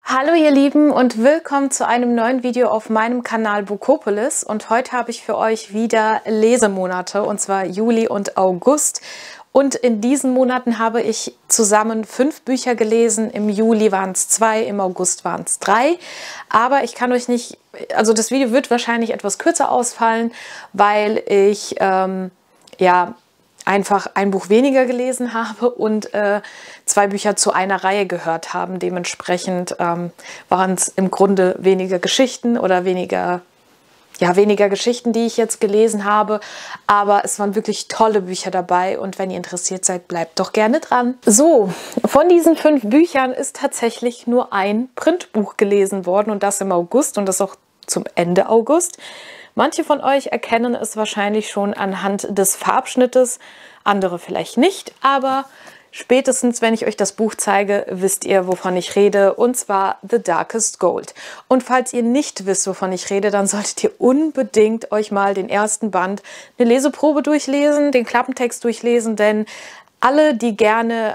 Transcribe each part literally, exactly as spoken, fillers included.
Hallo ihr Lieben und willkommen zu einem neuen Video auf meinem Kanal Bookopolis, und heute habe ich für euch wieder Lesemonate, und zwar Juli und August. Und in diesen Monaten habe ich zusammen fünf Bücher gelesen. Im Juli waren es zwei, im August waren es drei. Aber ich kann euch nicht, also das Video wird wahrscheinlich etwas kürzer ausfallen, weil ich ähm, ja einfach ein Buch weniger gelesen habe und äh, zwei Bücher zu einer Reihe gehört haben. Dementsprechend ähm, waren es im Grunde weniger Geschichten oder weniger, ja, weniger Geschichten, die ich jetzt gelesen habe. Aber es waren wirklich tolle Bücher dabei, und wenn ihr interessiert seid, bleibt doch gerne dran. So, von diesen fünf Büchern ist tatsächlich nur ein Printbuch gelesen worden, und das im August und das auch zum Ende August. Manche von euch erkennen es wahrscheinlich schon anhand des Farbschnittes, andere vielleicht nicht, aber spätestens, wenn ich euch das Buch zeige, wisst ihr, wovon ich rede, und zwar The Darkest Gold. Und falls ihr nicht wisst, wovon ich rede, dann solltet ihr unbedingt euch mal den ersten Band, eine Leseprobe durchlesen, den Klappentext durchlesen, denn alle, die gerne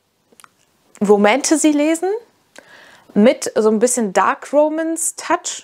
Romantasy lesen, mit so ein bisschen Dark Romance Touch,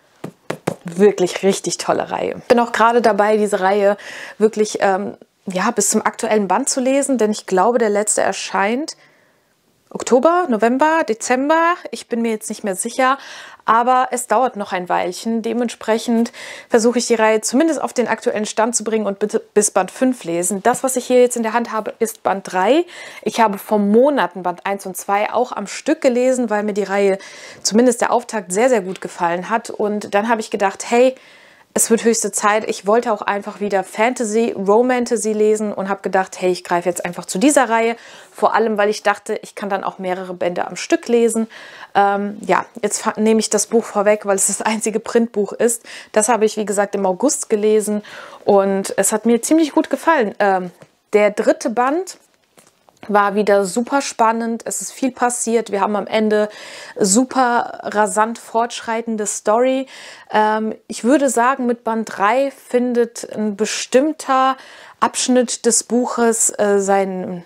wirklich richtig tolle Reihe. Ich bin auch gerade dabei, diese Reihe wirklich ähm, ja, bis zum aktuellen Band zu lesen, denn ich glaube, der letzte erscheint Oktober, November, Dezember. Ich bin mir jetzt nicht mehr sicher, aber es dauert noch ein Weilchen. Dementsprechend versuche ich die Reihe zumindest auf den aktuellen Stand zu bringen und bitte bis Band fünf lesen. Das, was ich hier jetzt in der Hand habe, ist Band drei. Ich habe vor Monaten Band eins und zwei auch am Stück gelesen, weil mir die Reihe, zumindest der Auftakt, sehr, sehr gut gefallen hat. Und dann habe ich gedacht, hey, es wird höchste Zeit. Ich wollte auch einfach wieder Fantasy, Romantasy lesen und habe gedacht, hey, ich greife jetzt einfach zu dieser Reihe. Vor allem, weil ich dachte, ich kann dann auch mehrere Bände am Stück lesen. Ähm, ja, jetzt nehme ich das Buch vorweg, weil es das einzige Printbuch ist. Das habe ich, wie gesagt, im August gelesen und es hat mir ziemlich gut gefallen. Ähm, der dritte Band war wieder super spannend, es ist viel passiert, wir haben am Ende super rasant fortschreitende Story. Ähm, ich würde sagen, mit Band drei findet ein bestimmter Abschnitt des Buches äh, sein,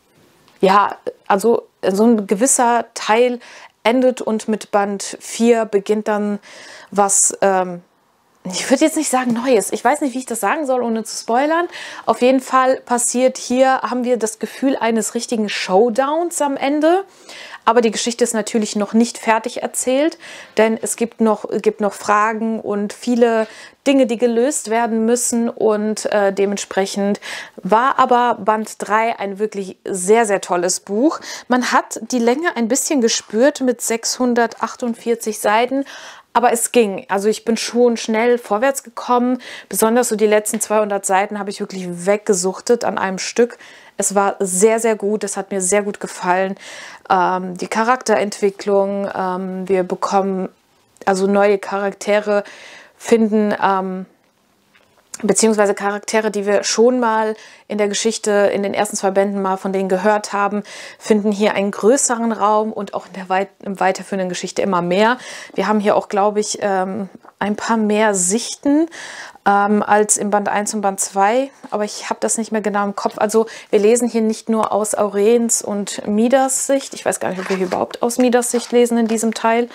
ja, also so ein gewisser Teil endet, und mit Band vier beginnt dann was, ähm, ich würde jetzt nicht sagen Neues. Ich weiß nicht, wie ich das sagen soll, ohne zu spoilern. Auf jeden Fall passiert hier, haben wir das Gefühl eines richtigen Showdowns am Ende. Aber die Geschichte ist natürlich noch nicht fertig erzählt, denn es gibt noch, gibt noch Fragen und viele Dinge, die gelöst werden müssen. Und äh, dementsprechend war aber Band drei ein wirklich sehr, sehr tolles Buch. Man hat die Länge ein bisschen gespürt mit sechshundertachtundvierzig Seiten. Aber es ging. Also ich bin schon schnell vorwärts gekommen. Besonders so die letzten zweihundert Seiten habe ich wirklich weggesuchtet an einem Stück. Es war sehr, sehr gut. Es hat mir sehr gut gefallen. Ähm, die Charakterentwicklung. Ähm, wir bekommen also neue Charaktere, finden ähm, beziehungsweise Charaktere, die wir schon mal in der Geschichte, in den ersten zwei Bänden mal von denen gehört haben, finden hier einen größeren Raum und auch in der weit, im weiterführenden Geschichte immer mehr. Wir haben hier auch, glaube ich, ähm, ein paar mehr Sichten ähm, als im Band eins und Band zwei, aber ich habe das nicht mehr genau im Kopf. Also wir lesen hier nicht nur aus Aurens und Midas Sicht, ich weiß gar nicht, ob wir hier überhaupt aus Midas Sicht lesen in diesem Teil,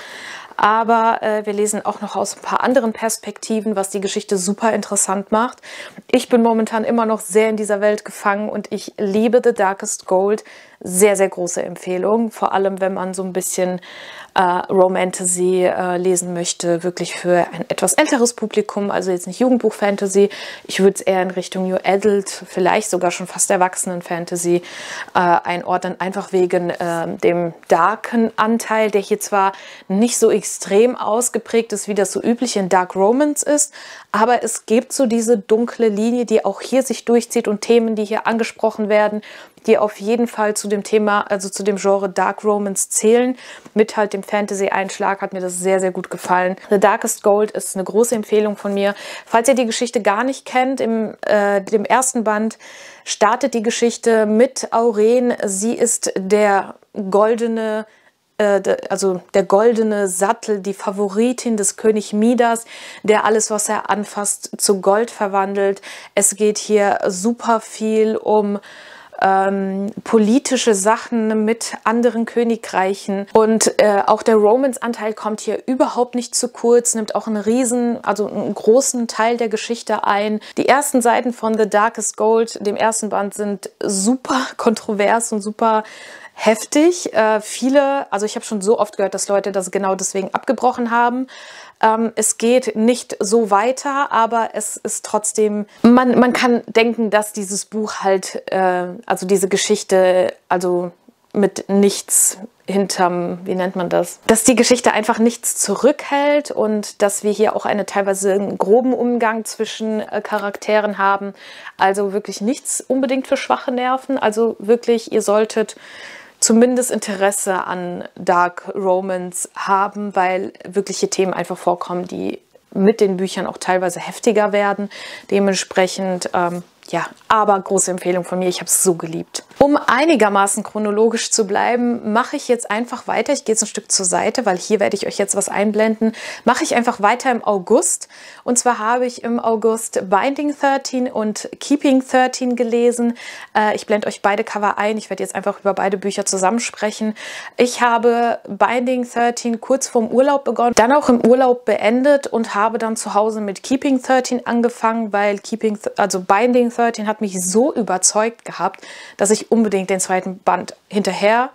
aber äh, wir lesen auch noch aus ein paar anderen Perspektiven, was die Geschichte super interessant macht. Ich bin momentan immer noch sehr in dieser Welt gefangen und ich liebe The Darkest Gold. Sehr, sehr große Empfehlung, vor allem wenn man so ein bisschen äh, Romantasy äh, lesen möchte, wirklich für ein etwas älteres Publikum, also jetzt nicht Jugendbuch-Fantasy. Ich würde es eher in Richtung New Adult, vielleicht sogar schon fast Erwachsenen-Fantasy äh, einordnen, einfach wegen äh, dem darken Anteil, der hier zwar nicht so extrem ausgeprägt ist, wie das so üblich in Dark Romance ist, aber es gibt so diese dunkle Linie, die auch hier sich durchzieht, und Themen, die hier angesprochen werden, die auf jeden Fall zu dem Thema, also zu dem Genre Dark Romance zählen. Mit halt dem Fantasy-Einschlag hat mir das sehr, sehr gut gefallen. The Darkest Gold ist eine große Empfehlung von mir. Falls ihr die Geschichte gar nicht kennt, im äh, dem ersten Band startet die Geschichte mit Auren. Sie ist der goldene also der goldene Sattel, die Favoritin des König Midas, der alles, was er anfasst, zu Gold verwandelt. Es geht hier super viel um ähm, politische Sachen mit anderen Königreichen. Und äh, auch der Romance-Anteil kommt hier überhaupt nicht zu kurz, nimmt auch einen riesen, also einen großen Teil der Geschichte ein. Die ersten Seiten von The Darkest Gold, dem ersten Band, sind super kontrovers und super heftig. Äh, viele, also ich habe schon so oft gehört, dass Leute das genau deswegen abgebrochen haben. Ähm, es geht nicht so weiter, aber es ist trotzdem, man, man kann denken, dass dieses Buch halt, äh, also diese Geschichte, also mit nichts hinterm, wie nennt man das? Dass die Geschichte einfach nichts zurückhält und dass wir hier auch eine teilweise einen groben Umgang zwischen äh, Charakteren haben. Also wirklich nichts unbedingt für schwache Nerven. Also wirklich, ihr solltet zumindest Interesse an Dark Romance haben, weil wirkliche Themen einfach vorkommen, die mit den Büchern auch teilweise heftiger werden. Dementsprechend, ähm, ja, aber große Empfehlung von mir. Ich habe es so geliebt. Um einigermaßen chronologisch zu bleiben, mache ich jetzt einfach weiter. Ich gehe jetzt ein Stück zur Seite, weil hier werde ich euch jetzt was einblenden. Mache ich einfach weiter im August. Und zwar habe ich im August Binding thirteen und Keeping thirteen gelesen. Äh, ich blende euch beide Cover ein. Ich werde jetzt einfach über beide Bücher zusammensprechen. Ich habe Binding thirteen kurz vorm Urlaub begonnen, dann auch im Urlaub beendet und habe dann zu Hause mit Keeping thirteen angefangen, weil Keeping, also Binding thirteen hat mich so überzeugt gehabt, dass ich unbedingt den zweiten Band hinterher,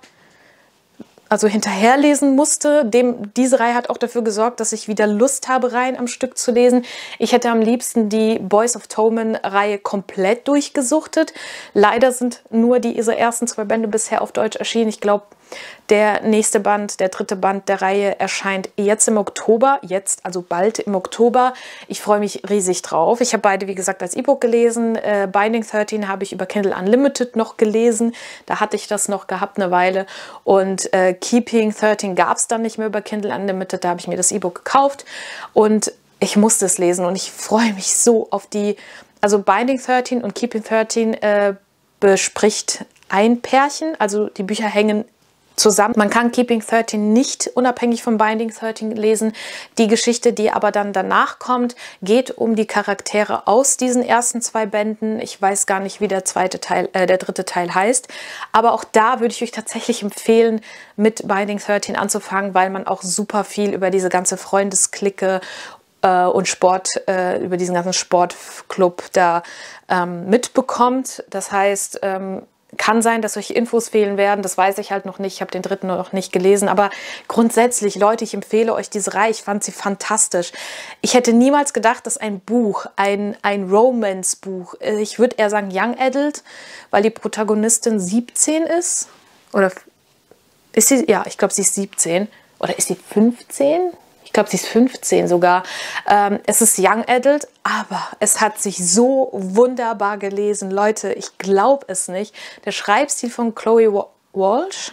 also hinterherlesen musste. Dem, diese Reihe hat auch dafür gesorgt, dass ich wieder Lust habe, Reihen am Stück zu lesen. Ich hätte am liebsten die Boys of Tommen Reihe komplett durchgesuchtet. Leider sind nur diese ersten zwei Bände bisher auf Deutsch erschienen. Ich glaube, der nächste Band, der dritte Band der Reihe erscheint jetzt im Oktober, jetzt, also bald im Oktober. Ich freue mich riesig drauf. Ich habe beide, wie gesagt, als E-Book gelesen. Äh, Binding thirteen habe ich über Kindle Unlimited noch gelesen. Da hatte ich das noch gehabt eine Weile. Und äh, Keeping thirteen gab es dann nicht mehr über Kindle Unlimited. Da habe ich mir das E-Book gekauft und ich musste es lesen. Und ich freue mich so auf die, also Binding thirteen und Keeping thirteen äh, bespricht ein Pärchen. Also die Bücher hängen zusammen. Man kann Keeping thirteen nicht unabhängig von Binding thirteen lesen. Die Geschichte, die aber dann danach kommt, geht um die Charaktere aus diesen ersten zwei Bänden. Ich weiß gar nicht, wie der zweite Teil, äh, der dritte Teil heißt. Aber auch da würde ich euch tatsächlich empfehlen, mit Binding thirteen anzufangen, weil man auch super viel über diese ganze Freundesklicke äh, und Sport, äh, über diesen ganzen Sportclub da ähm, mitbekommt. Das heißt, ähm, kann sein, dass euch Infos fehlen werden, das weiß ich halt noch nicht, ich habe den dritten noch nicht gelesen, aber grundsätzlich, Leute, ich empfehle euch diese Reihe, ich fand sie fantastisch. Ich hätte niemals gedacht, dass ein Buch, ein, ein Romance-Buch, ich würde eher sagen Young Adult, weil die Protagonistin siebzehn ist, oder ist sie, ja, ich glaube, sie ist siebzehn, oder ist sie fünfzehn? Ich glaube, sie ist fünfzehn sogar. Ähm, es ist Young Adult, aber es hat sich so wunderbar gelesen. Leute, ich glaube es nicht. Der Schreibstil von Chloe Walsh,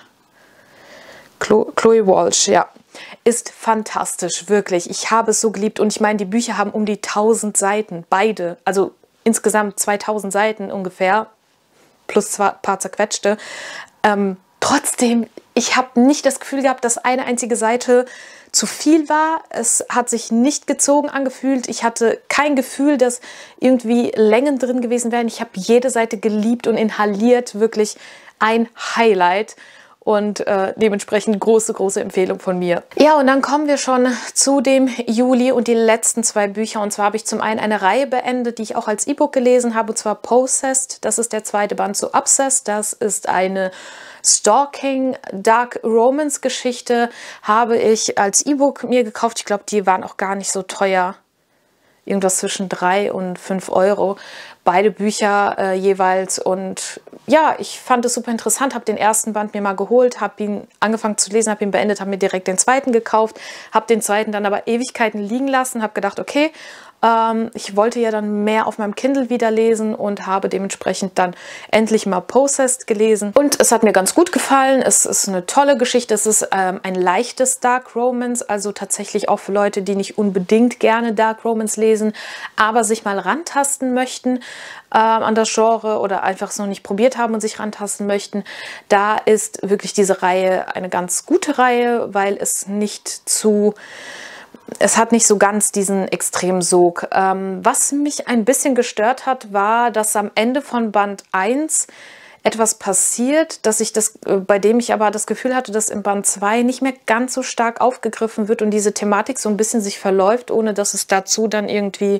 Chlo Chloe Walsh, ja, ist fantastisch, wirklich. Ich habe es so geliebt. Und ich meine, die Bücher haben um die tausend Seiten, beide. Also insgesamt zweitausend Seiten ungefähr, plus ein paar zerquetschte. Ähm, trotzdem, ich habe nicht das Gefühl gehabt, dass eine einzige Seite zu viel war. Es hat sich nicht gezogen angefühlt. Ich hatte kein Gefühl, dass irgendwie Längen drin gewesen wären. Ich habe jede Seite geliebt und inhaliert. Wirklich ein Highlight. Und äh, dementsprechend große, große Empfehlung von mir. Ja, und dann kommen wir schon zu dem Juli und die letzten zwei Bücher. Und zwar habe ich zum einen eine Reihe beendet, die ich auch als E-Book gelesen habe, und zwar Possessed. Das ist der zweite Band zu Obsessed. Das ist eine Stalking Dark Romance Geschichte. Habe ich als E-Book mir gekauft. Ich glaube, die waren auch gar nicht so teuer. Irgendwas zwischen drei und fünf Euro. Beide Bücher äh, jeweils. Und ja, ich fand es super interessant. Habe den ersten Band mir mal geholt, habe ihn angefangen zu lesen, habe ihn beendet, habe mir direkt den zweiten gekauft. Habe den zweiten dann aber Ewigkeiten liegen lassen. Habe gedacht, okay, ähm, ich wollte ja dann mehr auf meinem Kindle wieder lesen und habe dementsprechend dann endlich mal Possessed gelesen. Und es hat mir ganz gut gefallen. Es ist eine tolle Geschichte. Es ist ähm, ein leichtes Dark Romance, also tatsächlich auch für Leute, die nicht unbedingt gerne Dark Romance lesen, aber sich mal rantasten möchten ähm, an das Genre oder einfach es noch nicht probiert haben und sich rantasten möchten. Da ist wirklich diese Reihe eine ganz gute Reihe, weil es nicht zu... Es hat nicht so ganz diesen Extremsog. Ähm, was mich ein bisschen gestört hat, war, dass am Ende von Band eins etwas passiert, dass ich das, bei dem ich aber das Gefühl hatte, dass im Band zwei nicht mehr ganz so stark aufgegriffen wird und diese Thematik so ein bisschen sich verläuft, ohne dass es dazu dann irgendwie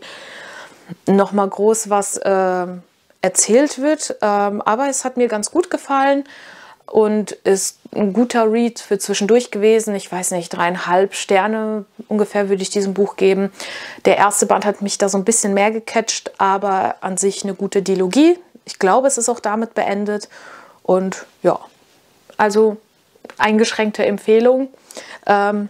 nochmal groß was äh, erzählt wird. Ähm, aber es hat mir ganz gut gefallen und ist ein guter Read für zwischendurch gewesen. Ich weiß nicht, dreieinhalb Sterne ungefähr würde ich diesem Buch geben. Der erste Band hat mich da so ein bisschen mehr gecatcht, aber an sich eine gute Dilogie. Ich glaube, es ist auch damit beendet. Und ja, also eingeschränkte Empfehlung. Ähm,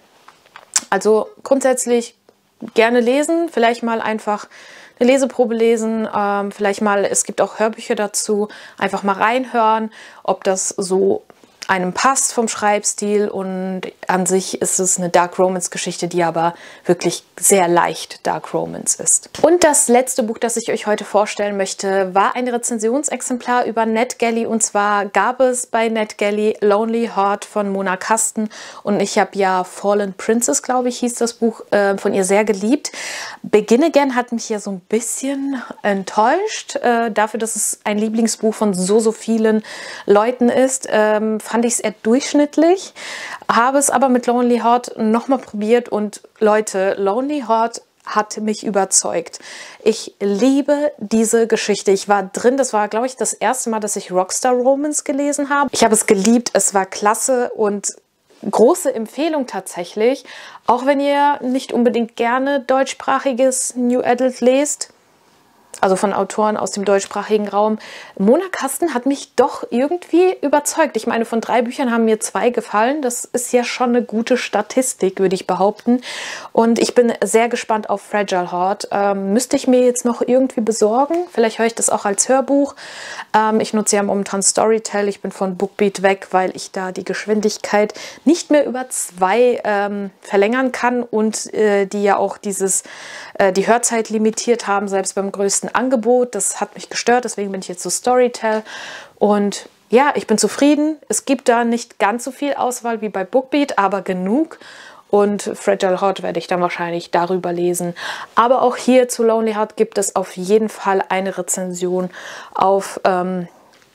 also grundsätzlich gerne lesen, vielleicht mal einfach eine Leseprobe lesen, ähm, vielleicht mal, es gibt auch Hörbücher dazu, einfach mal reinhören, ob das so einem passt vom Schreibstil, und an sich ist es eine Dark Romance Geschichte, die aber wirklich sehr leicht Dark Romance ist. Und das letzte Buch, das ich euch heute vorstellen möchte, war ein Rezensionsexemplar über NetGalley, und zwar gab es bei NetGalley Lonely Heart von Mona Kasten, und ich habe ja Fallen Princess, glaube ich, hieß das Buch, äh, von ihr sehr geliebt. Begin Again hat mich ja so ein bisschen enttäuscht, äh, dafür, dass es ein Lieblingsbuch von so, so vielen Leuten ist, ähm, fand ich es eher durchschnittlich, habe es aber mit Lonely Heart nochmal probiert, und Leute, Lonely Heart hat mich überzeugt. Ich liebe diese Geschichte. Ich war drin, das war, glaube ich, das erste Mal, dass ich Rockstar Romance gelesen habe. Ich habe es geliebt, es war klasse und große Empfehlung tatsächlich, auch wenn ihr nicht unbedingt gerne deutschsprachiges New Adult lest, also von Autoren aus dem deutschsprachigen Raum. Mona Kasten hat mich doch irgendwie überzeugt. Ich meine, von drei Büchern haben mir zwei gefallen. Das ist ja schon eine gute Statistik, würde ich behaupten. Und ich bin sehr gespannt auf Fragile Heart. Ähm, müsste ich mir jetzt noch irgendwie besorgen. Vielleicht höre ich das auch als Hörbuch. Ähm, ich nutze ja momentan Storytel. Ich bin von Bookbeat weg, weil ich da die Geschwindigkeit nicht mehr über zwei ähm, verlängern kann und äh, die ja auch dieses, äh, die Hörzeit limitiert haben, selbst beim größten Angebot. Das hat mich gestört, deswegen bin ich jetzt zu Storytel. Und ja, ich bin zufrieden. Es gibt da nicht ganz so viel Auswahl wie bei Bookbeat, aber genug. Und Fragile Heart werde ich dann wahrscheinlich darüber lesen. Aber auch hier zu Lonely Heart gibt es auf jeden Fall eine Rezension auf ähm,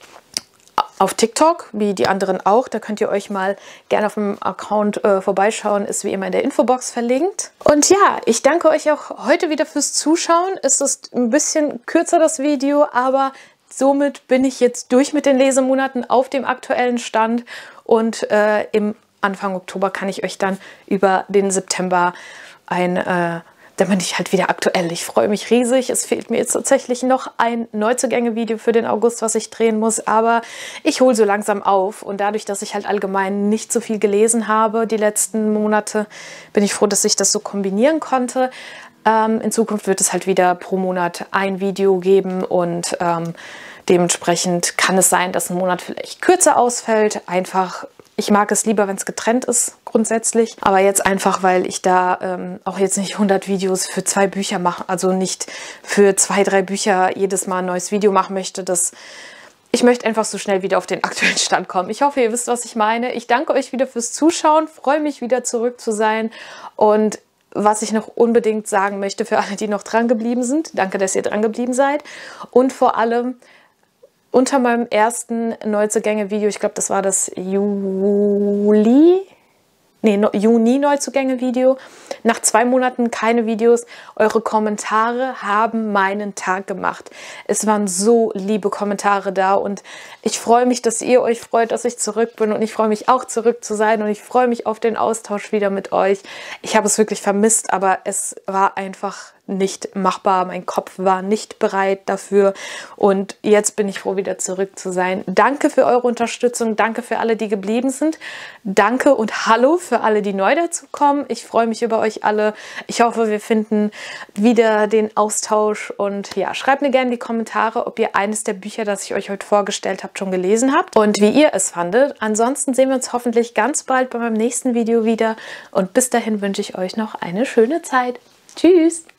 auf TikTok, wie die anderen auch. Da könnt ihr euch mal gerne auf dem Account äh, vorbeischauen. Ist wie immer in der Infobox verlinkt. Und ja, ich danke euch auch heute wieder fürs Zuschauen. Es ist ein bisschen kürzer, das Video, aber somit bin ich jetzt durch mit den Lesemonaten auf dem aktuellen Stand. Und äh, im Anfang Oktober kann ich euch dann über den September ein... Äh, Dann bin ich halt wieder aktuell. Ich freue mich riesig. Es fehlt mir jetzt tatsächlich noch ein Neuzugänge-Video für den August, was ich drehen muss. Aber ich hole so langsam auf. Und dadurch, dass ich halt allgemein nicht so viel gelesen habe die letzten Monate, bin ich froh, dass ich das so kombinieren konnte. Ähm, in Zukunft wird es halt wieder pro Monat ein Video geben. Und ähm, dementsprechend kann es sein, dass ein Monat vielleicht kürzer ausfällt. Einfach... Ich mag es lieber, wenn es getrennt ist, grundsätzlich. Aber jetzt einfach, weil ich da ähm, auch jetzt nicht hundert Videos für zwei Bücher mache, also nicht für zwei, drei Bücher jedes Mal ein neues Video machen möchte. Das, ich möchte einfach so schnell wieder auf den aktuellen Stand kommen. Ich hoffe, ihr wisst, was ich meine. Ich danke euch wieder fürs Zuschauen, freue mich wieder zurück zu sein. Und was ich noch unbedingt sagen möchte für alle, die noch dran geblieben sind, danke, dass ihr dran geblieben seid. Und vor allem... Unter meinem ersten Neuzugänge-Video, ich glaube, das war das Juli, nee, Juni-Neuzugänge-Video, nach zwei Monaten keine Videos, eure Kommentare haben meinen Tag gemacht. Es waren so liebe Kommentare da und ich freue mich, dass ihr euch freut, dass ich zurück bin, und ich freue mich auch, zurück zu sein, und ich freue mich auf den Austausch wieder mit euch. Ich habe es wirklich vermisst, aber es war einfach nicht machbar. Mein Kopf war nicht bereit dafür, und jetzt bin ich froh, wieder zurück zu sein. Danke für eure Unterstützung, danke für alle, die geblieben sind. Danke und hallo für alle, die neu dazu kommen. Ich freue mich über euch alle. Ich hoffe, wir finden wieder den Austausch, und ja, schreibt mir gerne in die Kommentare, ob ihr eines der Bücher, das ich euch heute vorgestellt habe, schon gelesen habt und wie ihr es fandet. Ansonsten sehen wir uns hoffentlich ganz bald bei meinem nächsten Video wieder, und bis dahin wünsche ich euch noch eine schöne Zeit. Tschüss!